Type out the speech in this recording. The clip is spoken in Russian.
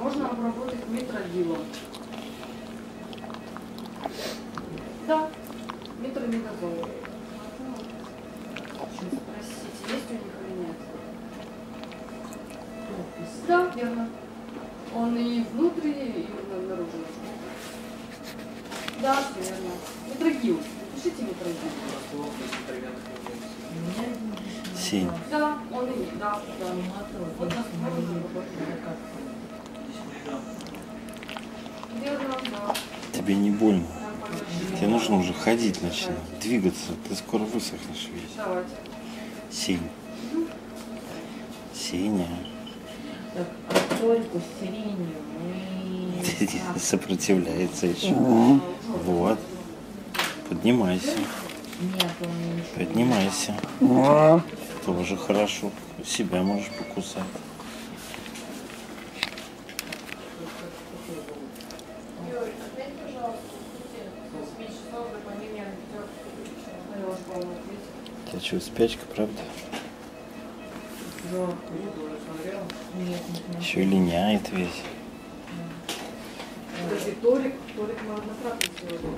Можно обработать метродилом. Да, метромидозол. Спросите, есть у них или нет? Да, верно. Он и внутренний, и наружный. Да, все верно. Метрогил. Пишите метрогил. Синь. Да, он и есть. Да, да. Вот нас верно, да. Тебе не больно. Тебе нужно уже ходить начинать, двигаться. Ты скоро высохнешь весь. Давайте. Синь. Синяя. Так, а только сиренью мы... Сопротивляется еще. Вот. Поднимайся. Нет, он не... Поднимайся. Тоже хорошо. Себя можешь покусать. У тебя что, спячка, правда? Нет, Еще и линяет весь. Подожди, Толик мы однократно сделали.